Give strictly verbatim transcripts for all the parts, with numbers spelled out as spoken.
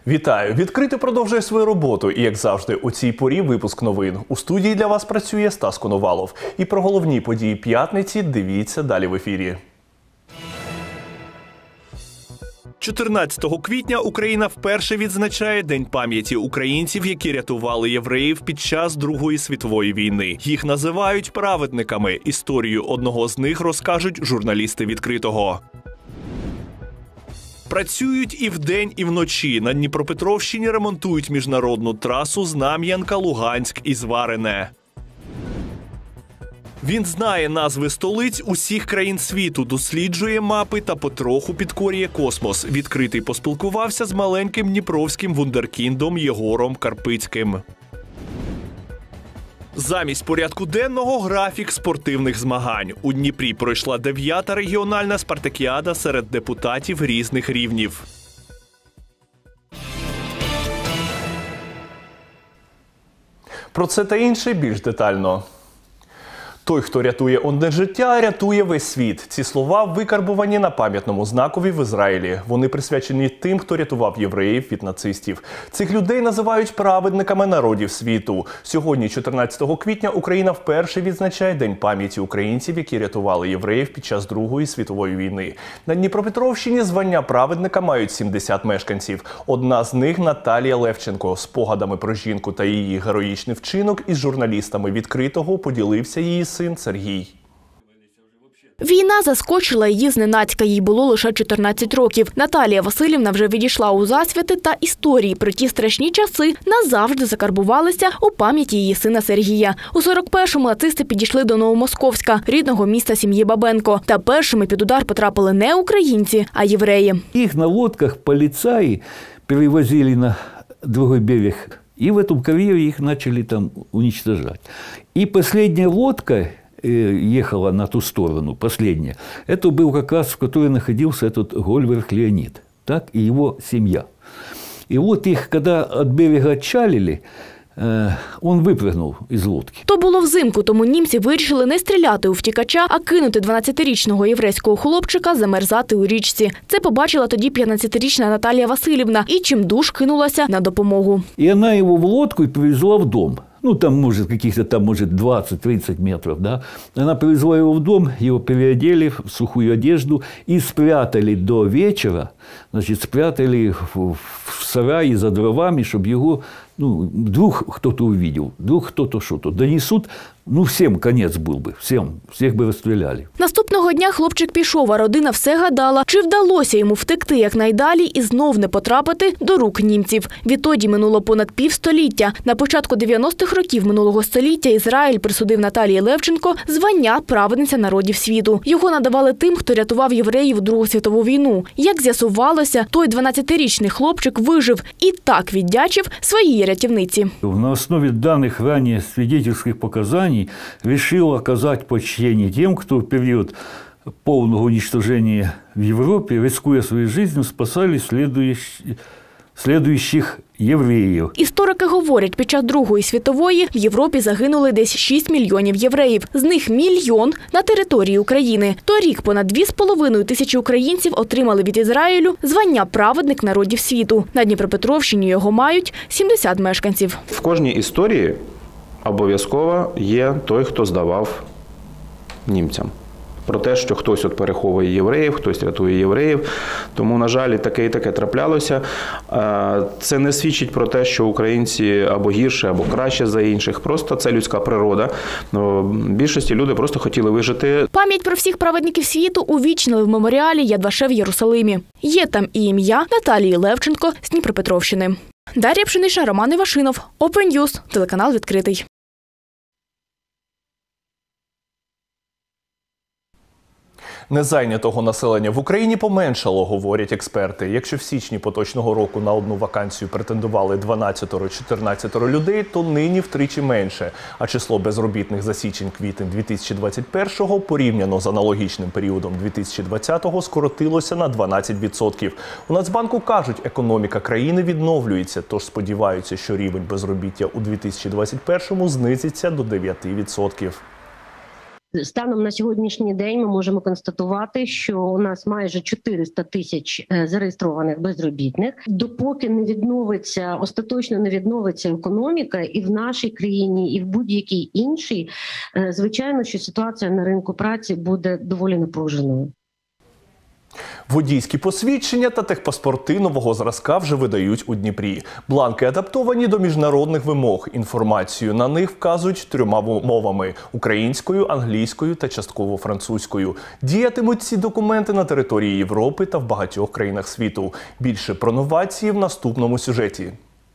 Вітаю! Відкритий продовжує свою роботу і, як завжди, у цій порі випуск новин. У студії для вас працює Стас Коновалов. І про головні події п'ятниці дивіться далі в ефірі. чотирнадцятого квітня Україна вперше відзначає День пам'яті українців, які рятували євреїв під час Другої світової війни. Їх називають праведниками. Історію одного з них розкажуть журналісти «Відкритого». Працюють і вдень, і вночі. На Дніпропетровщині ремонтують міжнародну трасу Знам'янка-Луганськ і Зварине. Він знає назви столиць усіх країн світу, досліджує мапи та потроху підкорює космос. Відкритий поспілкувався з маленьким дніпровським вундеркіндом Єгором Карпицьким. Замість порядку денного – графік спортивних змагань. У Дніпрі пройшла дев'ята регіональна спартакіада серед депутатів різних рівнів. Про це та інше більш детально. Той, хто рятує одне життя, рятує весь світ. Ці слова викарбувані на пам'ятному знакові в Ізраїлі. Вони присвячені тим, хто рятував євреїв від нацистів. Цих людей називають праведниками народів світу. Сьогодні, чотирнадцятого квітня, Україна вперше відзначає День пам'яті українців, які рятували євреїв під час Другої світової війни. На Дніпропетровщині звання праведника мають сімдесят мешканців. Одна з них – Наталія Левченко. Спогадами про жінку та її героїчний вчинок із журналістами «Відкритого» поділився її син Сергій. Війна заскочила її зненацька, їй було лише чотирнадцять років. Наталія Василівна вже відійшла у засвіти, та історії про ті страшні часи назавжди закарбувалися у пам'яті її сина Сергія. У сорок першому нацисти підійшли до Новомосковська, рідного міста сім'ї Бабенко. Та першими під удар потрапили не українці, а євреї. Їх на лодках поліцаї перевозили на другий берег. И в этом карьере их начали там уничтожать. И последняя лодка ехала на ту сторону, последняя. Это был как раз, в которой находился этот Гольверх Леонид, так, и его семья. И вот их, когда от берега отчалили, он випрыгнув із лодки. То було взимку, тому німці вирішили не стріляти у втікача, а кинути дванадцятирічного єврейського хлопчика замерзати у річці. Це побачила тоді п'ятнадцятирічна Наталія Василівна і чимдуж кинулася на допомогу. І вона його в лодку і привезла в дом. Ну, там, может, каких-то там, может, двадцать-тридцать метров, да. Она привезла его в дом, его переодели в сухую одежду и спрятали до вечера, значит, спрятали в, в сарае за дровами, чтобы его, ну, вдруг кто-то увидел, вдруг кто-то что-то донесут, ну, всем конец был бы, всем, всех би розстріляли. Наступного дня хлопчик пішов, а родина все гадала, чи вдалося йому втекти якнайдалі і знов не потрапити до рук німців. Відтоді минуло понад півстоліття. На початку дев'яностих років минулого століття Ізраїль присудив Наталії Левченко звання праведниця народів світу. Його надавали тим, хто рятував євреїв у Другу світову війну. Як з'ясувалося, той дванадцятирічний хлопчик вижив і так віддячив своїй рятівниці. На основі даних раніше свідетельських показань решил оказать почтение тем, кто в период полного уничтожения в Европе, рискуя своей жизнью, спасали следующих, следующих євреїв. Історики говорять, під час Другої світової в Європі загинули десь шість мільйонів євреїв. З них мільйон на території України. Торік понад дві з половиною тисячі українців отримали від Ізраїлю звання «Праведник народів світу». На Дніпропетровщині його мають сімдесят мешканців. В кожній історії обов'язково є той, хто здавав німцям. Про те, що хтось от переховує євреїв, хтось рятує євреїв. Тому, на жаль, таке і таке траплялося. Це не свідчить про те, що українці або гірше, або краще за інших. Просто це людська природа. В більшості люди просто хотіли вижити. Пам'ять про всіх праведників світу увічнили в меморіалі Яд Ваше в Єрусалимі. Є там і ім'я Наталії Левченко з Дніпропетровщини. Дар'я Пшенична, Роман Івашинов, Open News, телеканал «Відкритий». Незайнятого населення в Україні поменшало, говорять експерти. Якщо в січні поточного року на одну вакансію претендували дванадцять-чотирнадцять людей, то нині втричі менше. А число безробітних за січень-квітень дві тисячі двадцять першого порівняно з аналогічним періодом дві тисячі двадцятого скоротилося на дванадцять відсотків. У Нацбанку кажуть, економіка країни відновлюється, тож сподіваються, що рівень безробіття у дві тисячі двадцять першому знизиться до дев'яти відсотків. Станом на сьогоднішній день ми можемо констатувати, що у нас майже чотириста тисяч зареєстрованих безробітних. Допоки не відновиться, остаточно не відновиться економіка і в нашій країні, і в будь-якій іншій, звичайно, що ситуація на ринку праці буде доволі напруженою. Водійські посвідчення та техпаспорти нового зразка вже видають у Дніпрі. Бланки адаптовані до міжнародних вимог. Інформацію на них вказують трьома мовами – українською, англійською та частково французькою. Діятимуть ці документи на території Європи та в багатьох країнах світу. Більше про новації в наступному сюжеті.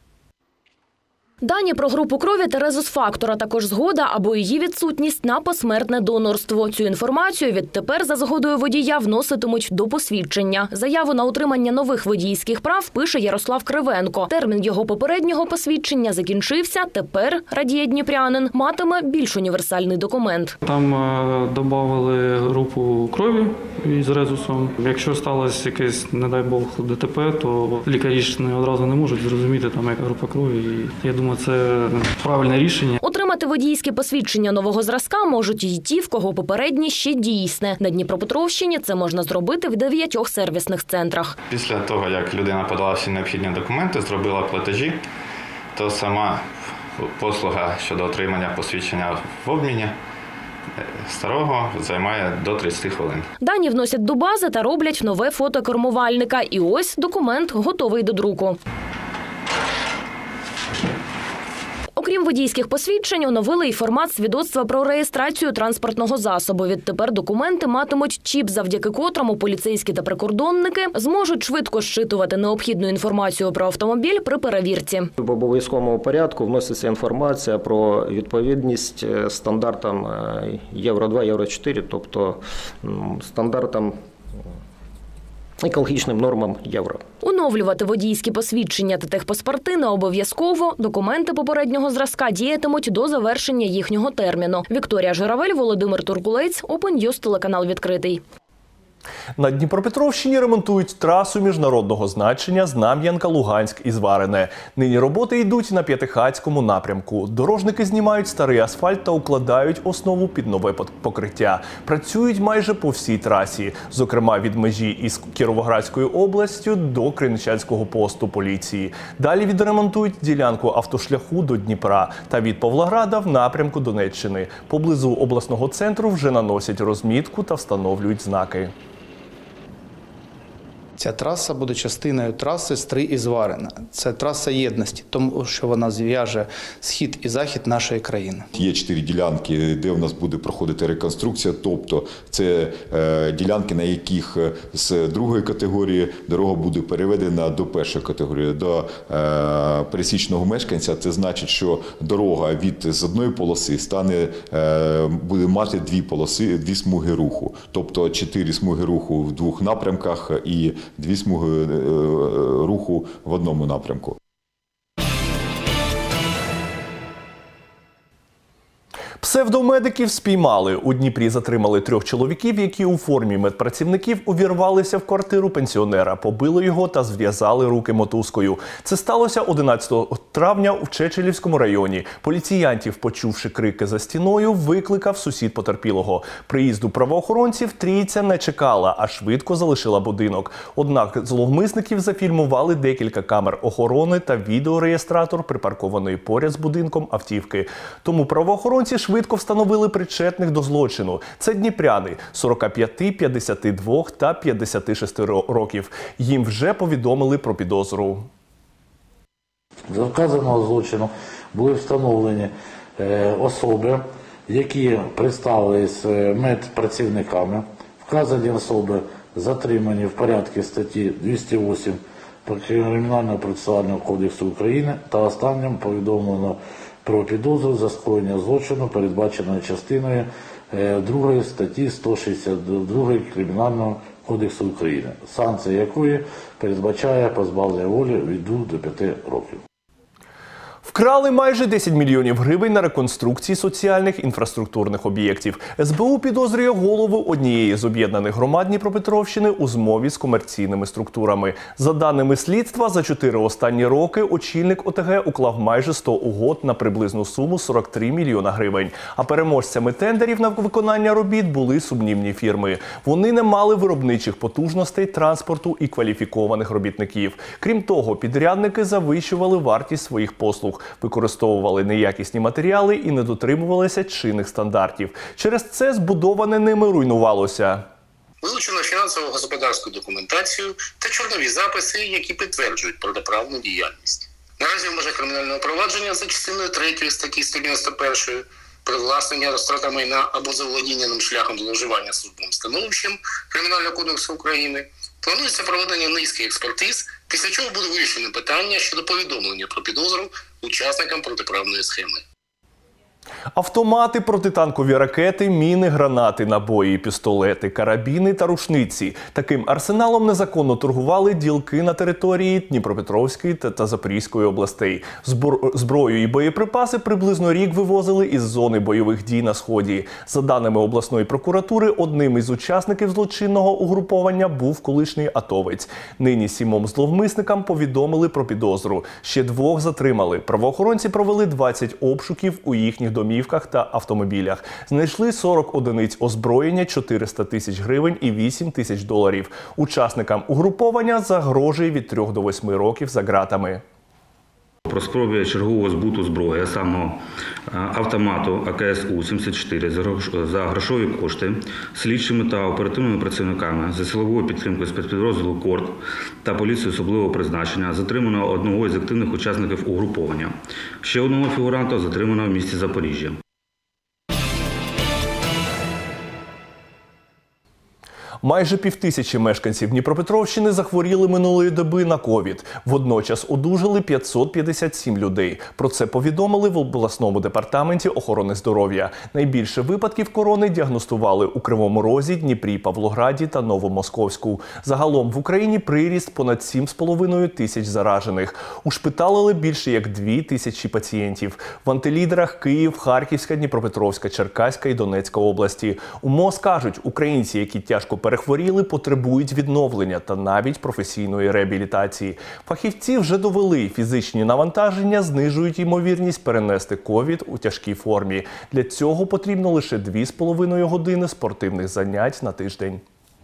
Дані про групу крові та резус-фактор, а також згода або її відсутність на посмертне донорство. Цю інформацію відтепер за згодою водія вноситимуть до посвідчення. Заяву на отримання нових водійських прав пише Ярослав Кривенко. Термін його попереднього посвідчення закінчився. Тепер, радіє дніпрянин, матиме більш універсальний документ. Там е, додали групу крові із резусом. Якщо сталося якесь, не дай Бог, ДТП, то лікарі ж не одразу не можуть зрозуміти, там, яка група крові. І я думаю, це правильне рішення. Отримати водійське посвідчення нового зразка можуть і ті, в кого попереднє ще дійсне. На Дніпропетровщині це можна зробити в дев'ятьох сервісних центрах. Після того, як людина подала всі необхідні документи, зробила платежі, то сама послуга щодо отримання посвідчення в обміні старого займає до тридцяти хвилин. Дані вносять до бази та роблять нове фото кермувальника. І ось документ готовий до друку. Окрім водійських посвідчень, оновили й формат свідоцтва про реєстрацію транспортного засобу. Відтепер документи матимуть чіп, завдяки котрому поліцейські та прикордонники зможуть швидко щитувати необхідну інформацію про автомобіль при перевірці. В обов'язковому порядку вноситься інформація про відповідність стандартам Євро два, Євро чотири, тобто стандартам екологічним нормам євро. Оновлювати водійські посвідчення та техпаспорти не обов'язково. Документи попереднього зразка діятимуть до завершення їхнього терміну. Вікторія Журавель, Володимир Туркулець, Open News, телеканал «Відкритий». На Дніпропетровщині ремонтують трасу міжнародного значення Знам'янка-Луганськ із Варене. Нині роботи йдуть на П'ятихатському напрямку. Дорожники знімають старий асфальт та укладають основу під нове покриття. Працюють майже по всій трасі, зокрема від межі із Кіровоградською областю до Криничанського посту поліції. Далі відремонтують ділянку автошляху до Дніпра та від Павлограда в напрямку Донеччини. Поблизу обласного центру вже наносять розмітку та встановлюють знаки. Ця траса буде частиною траси Стрий із Варена. Це траса єдності, тому що вона зв'яже схід і захід нашої країни. Є чотири ділянки, де у нас буде проходити реконструкція, тобто це е, ділянки, на яких з другої категорії дорога буде переведена до першої категорії, до е, пересічного мешканця. Це значить, що дорога від з одної полоси стане, е, буде мати дві полоси, дві смуги руху, тобто чотири смуги руху в двох напрямках і дві смуги руху в одному напрямку. Псевдомедиків спіймали. У Дніпрі затримали трьох чоловіків, які у формі медпрацівників увірвалися в квартиру пенсіонера, побили його та зв'язали руки мотузкою. Це сталося одинадцятого травня у Чечелівському районі. Поліціянтів, почувши крики за стіною, викликав сусід потерпілого. Приїзду правоохоронців трійця не чекала, а швидко залишила будинок. Однак зловмисників зафільмували декілька камер охорони та відеореєстратор припаркованої поряд з будинком автівки. Тому правоохоронці швидко встановили причетних до злочину. Це дніпряни сорок п'ять, п'ятдесят два та п'ятдесят шість років. Їм вже повідомили про підозру. За вказаного злочину були встановлені особи, які представились медпрацівниками. Вказані особи затримані в порядку статті двісті вісім Кримінального процесуального кодексу України та останнім повідомлено про підозру за скоєння злочину, передбаченої частиною другої статті сто шістдесят два Кримінального кодексу України, санкція якої передбачає позбавлення волі від двох до п'яти років. Вкрали майже десять мільйонів гривень на реконструкції соціальних інфраструктурних об'єктів. ес бе у підозрює голову однієї з об'єднаних громад Дніпропетровщини у змові з комерційними структурами. За даними слідства, за чотири останні роки очільник о те ге уклав майже сто угод на приблизну суму сорок три мільйона гривень. А переможцями тендерів на виконання робіт були сумнівні фірми. Вони не мали виробничих потужностей, транспорту і кваліфікованих робітників. Крім того, підрядники завищували вартість своїх послуг, використовували неякісні матеріали і не дотримувалися чинних стандартів. Через це збудоване ними руйнувалося. Вилучено фінансово-господарську документацію та чорнові записи, які підтверджують протиправну діяльність. Наразі в межах кримінального провадження за частиною третьої статті сто дев'яносто першої привласнення, розтрата майна або заволодіння ним шляхом зловживання службовим становищем Кримінального кодексу України планується проведення низки експертиз, після чого буде вирішено питання щодо повідомлення про підозру учасникам протиправної схеми. Автомати, протитанкові ракети, міни, гранати, набої, пістолети, карабіни та рушниці. Таким арсеналом незаконно торгували ділки на території Дніпропетровської та Запорізької областей. Зброю і боєприпаси приблизно рік вивозили із зони бойових дій на Сході. За даними обласної прокуратури, одним із учасників злочинного угруповання був колишній атовець. Нині сімом зловмисникам повідомили про підозру. Ще двох затримали. Правоохоронці провели двадцять обшуків у їхніх домівках та автомобілях. Знайшли сорок одиниць озброєння, чотириста тисяч гривень і вісім тисяч доларів. Учасникам угруповання загрожує від трьох до восьми років за ґратами. Про спробі чергового збуту зброї, а саме автомату а ка ес у сімдесят чотири за грошові кошти, слідчими та оперативними працівниками за силовою підтримкою спецпідрозділу КОРД та поліції особливого призначення затримано одного із активних учасників угруповання. Ще одного фігуранта затримано в місті Запоріжжя. Майже півтисячі мешканців Дніпропетровщини захворіли минулої доби на ковід. Водночас одужали п'ятсот п'ятдесят сім людей. Про це повідомили в обласному департаменті охорони здоров'я. Найбільше випадків корони діагностували у Кривому Розі, Дніпрі, Павлограді та Новомосковську. Загалом в Україні приріст понад сім з половиною тисяч заражених. Ушпиталили більше як дві тисячі пацієнтів. В антилідерах Київ, Харківська, Дніпропетровська, Черкаська і Донецька області. У МОЗ кажуть, українці, які тяжко перехворіли, потребують відновлення та навіть професійної реабілітації. Фахівці вже довели, фізичні навантаження знижують ймовірність перенести ковід у тяжкій формі. Для цього потрібно лише дві з половиною години спортивних занять на тиждень.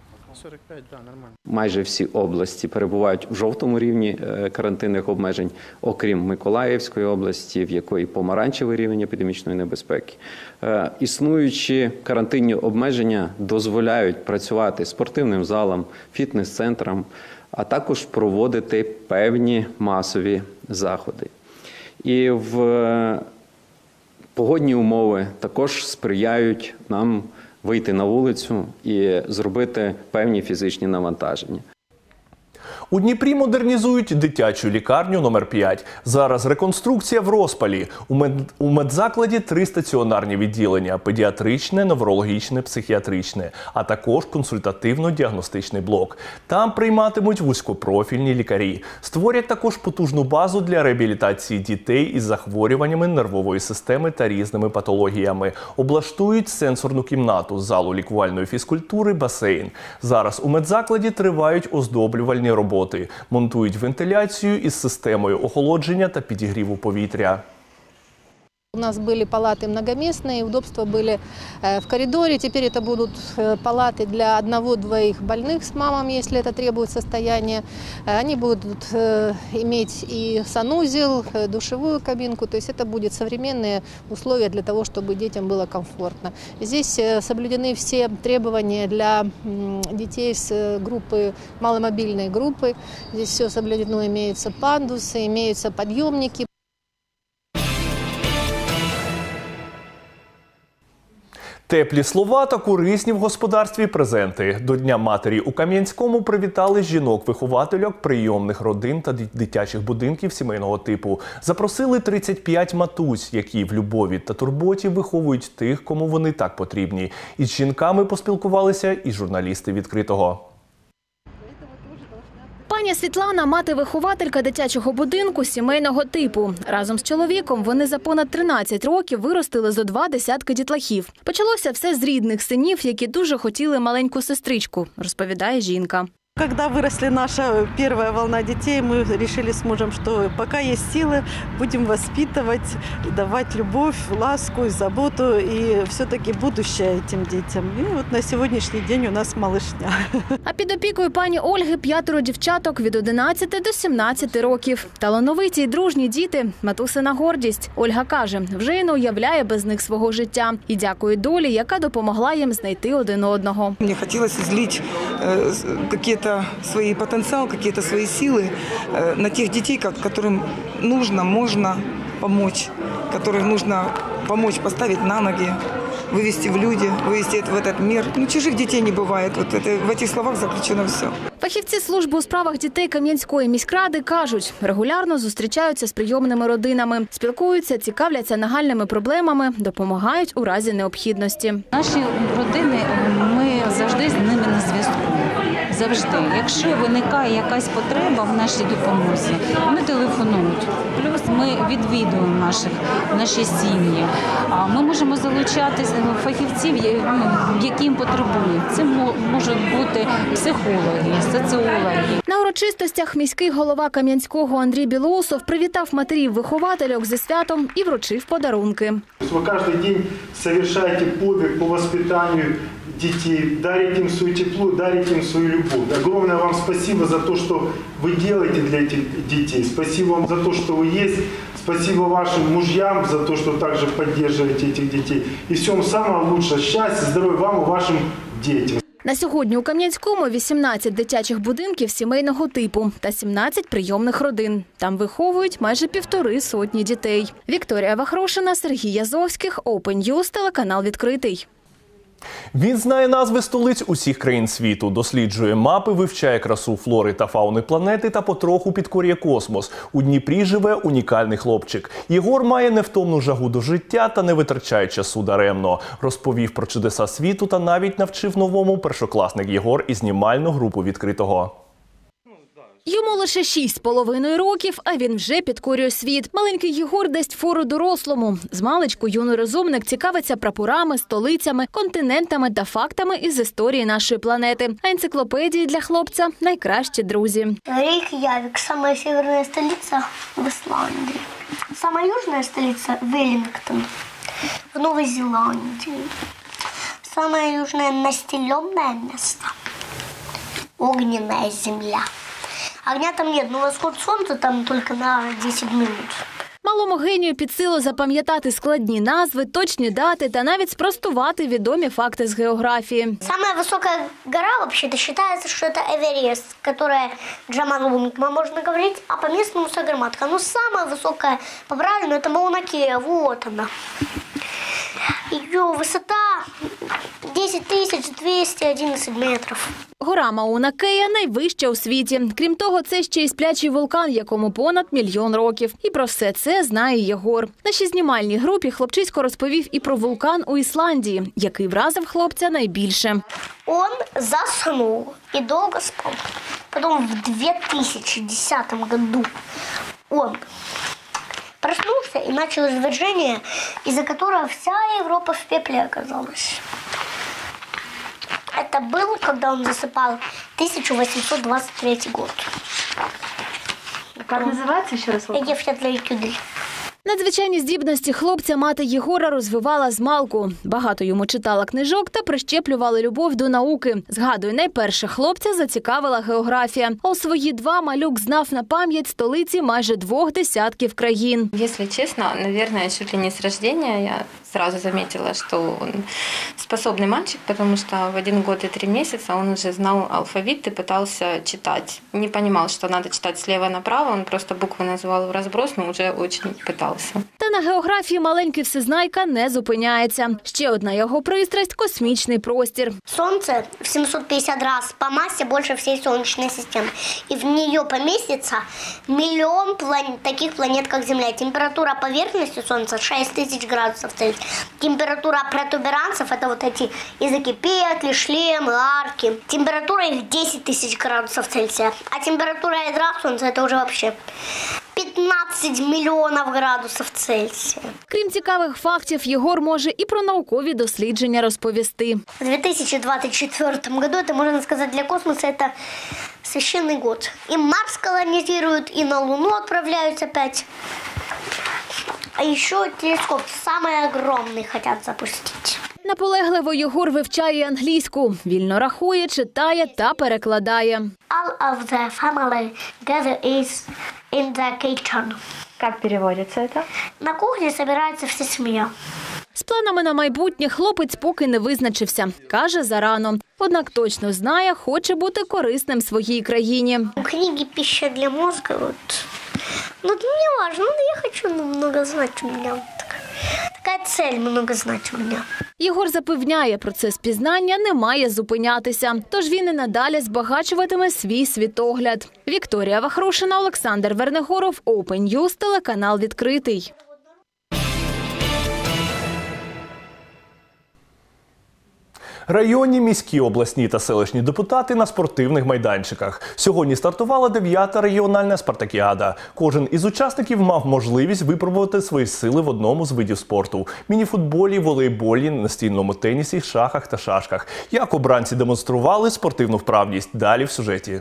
Майже всі області перебувають в жовтому рівні карантинних обмежень, окрім Миколаївської області, в якої помаранчевий рівень епідемічної небезпеки. Існуючі карантинні обмеження дозволяють працювати спортивним залам, фітнес-центрам, а також проводити певні масові заходи. І в погодні умови також сприяють нам вийти на вулицю і зробити певні фізичні навантаження. У Дніпрі модернізують дитячу лікарню номер п'ять. Зараз реконструкція в розпалі. У, мед... у медзакладі три стаціонарні відділення – педіатричне, неврологічне, психіатричне, а також консультативно-діагностичний блок. Там прийматимуть вузькопрофільні лікарі. Створять також потужну базу для реабілітації дітей із захворюваннями нервової системи та різними патологіями. Облаштують сенсорну кімнату, залу лікувальної фізкультури, басейн. Зараз у медзакладі тривають оздоблювальні роботи. Монтують вентиляцію із системою охолодження та підігріву повітря. У нас были палаты многоместные, удобства были в коридоре. Теперь это будут палаты для одного-двоих больных с мамами, если это требует состояния. Они будут иметь и санузел, душевую кабинку. То есть это будут современные условия для того, чтобы детям было комфортно. Здесь соблюдены все требования для детей с группы, маломобильной группы. Здесь все соблюдено, имеются пандусы, имеются подъемники. Теплі слова та корисні в господарстві презенти. До Дня матері у Кам'янському привітали жінок-виховательок прийомних родин та дитячих будинків сімейного типу. Запросили тридцять п'ять матусь, які в любові та турботі виховують тих, кому вони так потрібні. Із жінками поспілкувалися і журналісти «Відкритого». Пані Світлана – мати-вихователька дитячого будинку сімейного типу. Разом з чоловіком вони за понад тринадцять років виростили зо два десятки дітлахів. Почалося все з рідних синів, які дуже хотіли маленьку сестричку, розповідає жінка. Когда выросли наша первая волна детей, мы решили с мужем, что пока есть силы, будем воспитывать, давать любовь, ласку, заботу и все-таки будущее этим детям. И вот на сегодняшний день у нас малышня. А під опікою пані Ольги п'ятеро дівчаток від одинадцяти до сімнадцяти років. Талановиті й дружні діти – матусина гордість. Ольга каже, вже й не уявляє без них свого життя. І дякує долі, яка допомогла їм знайти один одного. Мені хотілося злити якісь свой потенциал, какие-то свои силы на тех детей, которым нужно, можно помочь, которых нужно помочь поставить на ноги, вывести в люди, вывести в этот мир. Ну, чужих детей не бывает. Вот это, в этих словах заключено все. Фахівці служби у справах дітей Кам'янської міськради кажуть, регулярно зустрічаються з прийомними родинами, спілкуються, цікавляться нагальними проблемами, допомагають у разі необхідності. Наші родини, ми завжди з ними на зв'язку. Завжди. Якщо виникає якась потреба в нашій допомозі, вони телефонують. Плюс ми відвідуємо наших, наші сім'ї. Ми можемо залучати фахівців, яким потребують. Це можуть бути психологи, соціологи. На урочистостях міський голова Кам'янського Андрій Білоусов привітав матерів-виховательок зі святом і вручив подарунки. Ви кожен день совершаете подвиг по воспитанию детей, дарите им свое тепло, дарите им свою любовь. Огромное вам спасибо за то, что вы делаете для этих детей. Спасибо вам за то, что вы есть. Спасибо вашим мужьям за то, что также поддерживаете этих детей. И всем самого лучшего. Счастья, здоровья вам и вашим детям. На сьогодні у Кам'янському вісімнадцять дитячих будинків сімейного типу та сімнадцять прийомних родин. Там виховують майже півтори сотні дітей. Вікторія Вахрошина, Сергій Язовських, Open News, телеканал «Відкритий». Він знає назви столиць усіх країн світу, досліджує мапи, вивчає красу флори та фауни планети та потроху підкорює космос. У Дніпрі живе унікальний хлопчик. Єгор має невтомну жагу до життя та не витрачає часу даремно. Розповів про чудеса світу та навіть навчив новому першокласник Єгор і знімальну групу «Відкритого». Йому лише шість з половиною років, а він вже підкорює світ. Маленький Єгор дасть фору дорослому. Змалечку юний розумник цікавиться прапорами, столицями, континентами та фактами із історії нашої планети. А енциклопедії для хлопця – найкращі друзі. Рейк'явік – самая северная столица в Исландии. Самая южная столица – Веллингтон в Новой Зеландии. Самое южное населенное место – Огненная земля. Огня там нет, но восход сонця там тільки на десять минут. Малому генію під силу запам'ятати складні назви, точні дати та навіть спростувати відомі факти з географії. Самая высокая гора вообще-то считается, что это Эверест, которая Джомолунгма, можно говорить, а по-местному Саграматка. Но самая высокая, по-правильному, это Мауна-Кеа, вот она. Ее высота десять тисяч двісті одинадцять метрів. Гора Мауна-Кеа найвища у світі. Крім того, це ще й сплячий вулкан, якому понад мільйон років. І про все це знає Єгор. Нашій знімальній групі хлопчисько розповів і про вулкан у Ісландії, який вразив хлопця найбільше. Он заснул и долго спал. Потом в две тысячи десятом году он проснулся и начал извержение, из-за которого вся Европа в пепле оказалась. Это было, когда он засыпал, тысяча восемьсот двадцать третий год. Как называется еще раз вулкан? Eyjafjallajökull. Надзвичайні здібності хлопця мати Єгора розвивала змалку. Багато йому читала книжок та прищеплювала любов до науки. Згадує, найперше хлопця зацікавила географія. А у свої два малюк знав на пам'ять столиці майже двох десятків країн. Если честно, наверное, чуть ли не с рождения я сразу заметила, что он способный мальчик, потому что в один год и три месяца он уже знал алфавит и пытался читать. Не понимал, что надо читать слева направо, он просто буквы называл в разброс, но уже очень пытался. вопросы. Та на географії маленький всезнайка не зупиняється. Ще одна його пристрасть – космічний простір. Солнце в семьсот пятьдесят раз по массе больше всей Солнечной системы. И в нее поместится миллион планет, таких планет, как Земля. Температура поверхности Солнца шесть тысяч градусов Цельсия. Температура протуберанцев – это вот эти языки, петли, шлемы, арки. Температура их десять тысяч градусов Цельсия. А температура ядра Солнца – это уже вообще пятнадцать миллионов градусов Цельсия. Крім цікавих фактів, Єгор може і про наукові дослідження розповісти. В две тысячи двадцать четвёртом году, это, можно сказать, для космоса это священный год. И Марс колонизируют, и на Луну отправляются опять. А еще телескоп самый огромный хотят запустить. Наполегливо Єгор вивчає англійську, вільно рахує, читає та перекладає. All of the family gather is in the kitchen. Как переводится это? На кухне собирается вся семья. З планами на майбутнє хлопець поки не визначився. Каже, зарано. Однак точно знає, хоче бути корисним своїй країні. Книги «Пища для мозга». Вот. Ну, это не важно, но я хочу много знать у меня. Така цель много знати у мене. Єгор запевняє, процес пізнання не має зупинятися. Тож він і надалі збагачуватиме свій світогляд. Вікторія Вахрушина, Олександр Вернегоров, Open News, телеканал «Відкритий». Районні, міські, обласні та селищні депутати на спортивних майданчиках. Сьогодні стартувала дев'ята регіональна спартакіада. Кожен із учасників мав можливість випробувати свої сили в одному з видів спорту – мініфутболі, волейболі, настільному тенісі, шахах та шашках. Як обранці демонстрували спортивну вправність? Далі в сюжеті.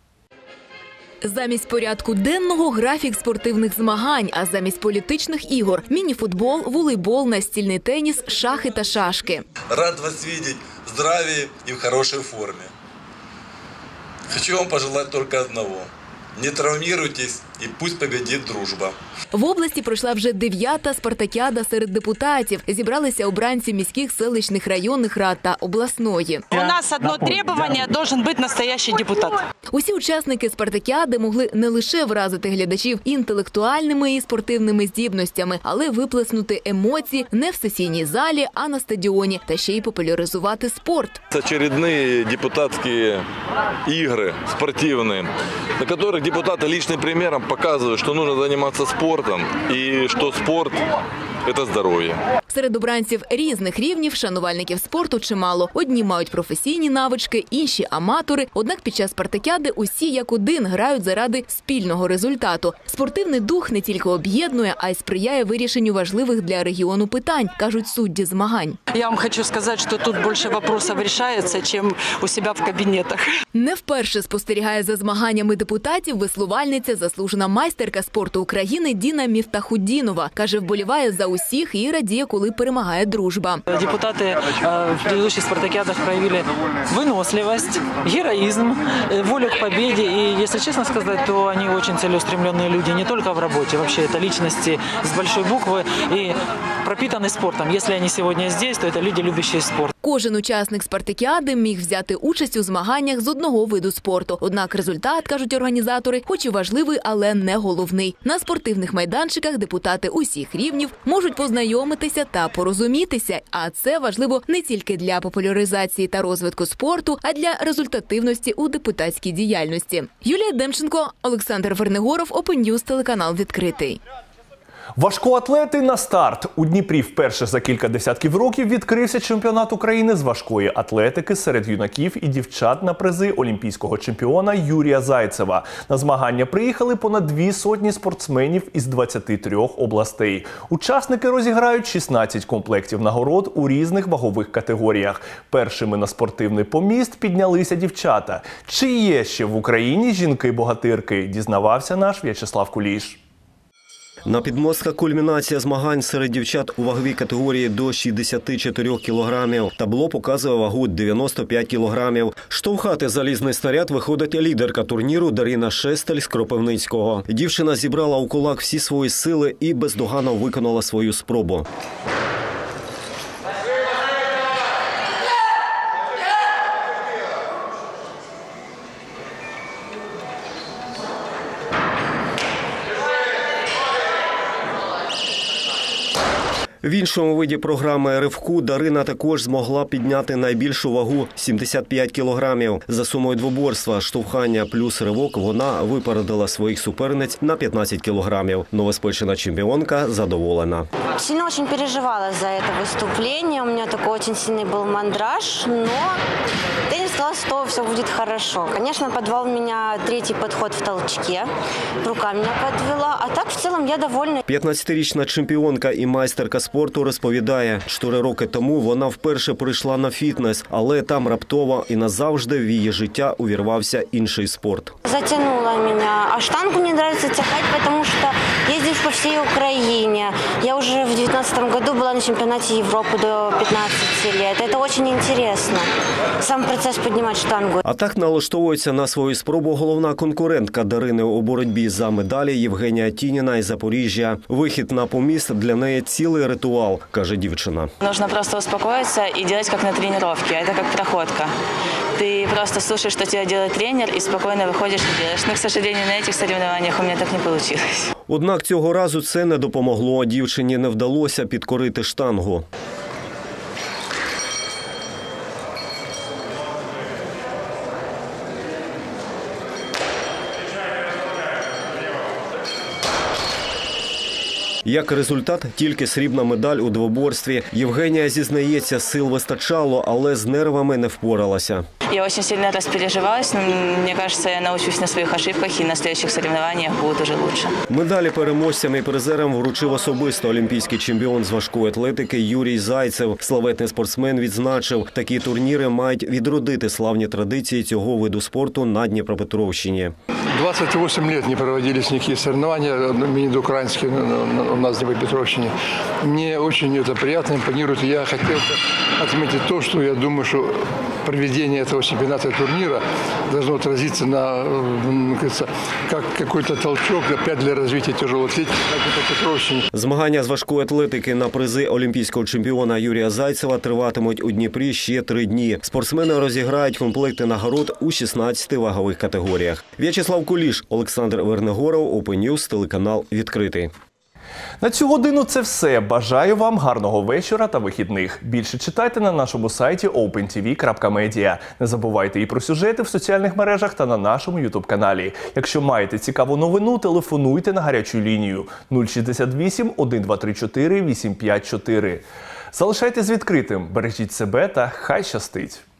Замість порядку денного – графік спортивних змагань, а замість політичних ігор – мініфутбол, волейбол, настільний теніс, шахи та шашки. Рад вас видеть в здравии и в хорошей форме. Хочу вам пожелать только одного. Не травмируйтесь і пусть победить дружба. В області пройшла вже дев'ята спартакіада серед депутатів. Зібралися обранці міських, селищних, районних рад та обласної. У нас одно требування – должен бути настоящий депутат. Усі учасники спартакіади могли не лише вразити глядачів інтелектуальними і спортивними здібностями, але виплеснути емоції не в сесійній залі, а на стадіоні, та ще й популяризувати спорт. Це очередні депутатські ігри спортивні, на яких депутати личним примером показують, що потрібно займатися спортом і що спорт – це здоров'я. Серед обранців різних рівнів шанувальників спорту чимало. Одні мають професійні навички, інші – аматори. Однак під час спартакіади усі як один грають заради спільного результату. Спортивний дух не тільки об'єднує, а й сприяє вирішенню важливих для регіону питань, кажуть судді змагань. Я вам хочу сказати, що тут більше питань вирішується, ніж у себе в кабінетах. Не вперше спостерігає за змаганнями депутатів веслувальниця, заслужена майстерка спорту України Діна Міфтахуддінова. Каже, вболіває за усіх і радіє, коли перемагає дружба. Депутати в предыдущих спартакиадах проявили выносливость, героизм, волю к победе. И, если честно сказать, то они очень целеустремленные люди, не только в работе. Вообще, это личности с большой буквы и пропитаны спортом. Если они сегодня здесь, то это люди, любящие спорт. Кожен учасник спартакіади міг взяти участь у змаганнях з одного виду спорту. Однак результат, кажуть організатори, хоч і важливий, але не головний. На спортивних майданчиках депутати усіх рівнів можуть познайомитися та порозумітися. А це важливо не тільки для популяризації та розвитку спорту, а для результативності у депутатській діяльності. Юлія Демченко, Олександр Вернегоров, Open News, телеканал «Відкритий». Важкоатлети на старт. У Дніпрі вперше за кілька десятків років відкрився чемпіонат України з важкої атлетики серед юнаків і дівчат на призи олімпійського чемпіона Юрія Зайцева. На змагання приїхали понад дві сотні спортсменів із двадцяти трьох областей. Учасники розіграють шістнадцять комплектів нагород у різних вагових категоріях. Першими на спортивний поміст піднялися дівчата. Чи є ще в Україні жінки-богатирки? Дізнавався наш В'ячеслав Куліш. На підмостках кульмінація змагань серед дівчат у ваговій категорії до шістдесяти чотирьох кілограмів. Табло показує вагу дев'яносто п'ять кілограмів. Штовхати залізний снаряд виходить лідерка турніру Дарина Шестель з Кропивницького. Дівчина зібрала у кулак всі свої сили і бездоганно виконала свою спробу. В іншому виді програми ривку Дарина також змогла підняти найбільшу вагу – сімдесят п'ять кілограмів. За сумою двоборства, штовхання плюс ривок вона випередила своїх суперниць на п'ятнадцять кілограмів. Новоспечена чемпіонка задоволена. Сильно очень переживала за это выступление. У меня такой очень сильный был мандраж, но тренер сказал, что все будет хорошо. Конечно, подвел меня третий подход в толчке, рука меня подвела, а так в целом я довольна. п'ятнадцятирічна чемпіонка і майстерка спорту розповідає, чотири роки тому вона вперше прийшла на фітнес, але там раптово і назавжди в її життя увірвався інший спорт. Затянула меня, а штангу мне нравится тягать, потому что ездишь по всей Украине. Я уже в девятнадцатом году была на чемпионате Европы до пятнадцати лет. Это очень интересно, сам процесс поднимать штангу. А так налаштовується на свою спробу головна конкурентка Дарини у боротьбі за медалі Євгенія Тініна із Запоріжжя. Вихід на поміст для неї цілий ритуал, каже дівчина. Нужно просто успокоиться и делать как на тренировке. Это как проходка. Ты просто слушаешь, что тебе делает тренер, и спокойно выходишь и делаешь. Но, к сожалению, на этих соревнованиях у меня так не получилось. Однак цього разу це не допомогло. Дівчині не вдалося підкорити штангу. Як результат, тільки срібна медаль у двоборстві. Євгенія зізнається, сил вистачало, але з нервами не впоралася. Я очень сильно распереживалась, но мне кажется, я научусь на своих ошибках, и на следующих соревнованиях будет уже лучше. Медалі переможцям і призерам вручив особисто олімпійський чемпіон з важкої атлетики Юрій Зайцев. Славетний спортсмен відзначив, такі турніри мають відродити славні традиції цього виду спорту на Дніпропетровщині. двадцать восемь лет не проводились никакие соревнования, мини-украинские у нас в Днепропетровщине. Мне очень это приятно, импонирует. Я хотел отметить то, что я думаю, что проведение этого чемпионата турнира должно отразиться на, как какой-то толчок опять для развития тяжелой атлетики на Днепропетровщине. Змагання з важкої атлетики на призи олімпійського чемпіона Юрія Зайцева триватимуть у Дніпрі ще три дні. Спортсмени розіграють комплекти нагород у шістнадцяти вагових категоріях. В'ячеслав Куліш, Олександр Вернегоров, Open News, телеканал «Відкритий». На цю годину це все. Бажаю вам гарного вечора та вихідних. Більше читайте на нашому сайті опен ті ві крапка медіа. Не забувайте і про сюжети в соціальних мережах та на нашому ютуб-каналі. Якщо маєте цікаву новину, телефонуйте на гарячу лінію нуль шістдесят вісім, один два три чотири, вісім п'ять чотири. Залишайтесь відкритим, бережіть себе та хай щастить!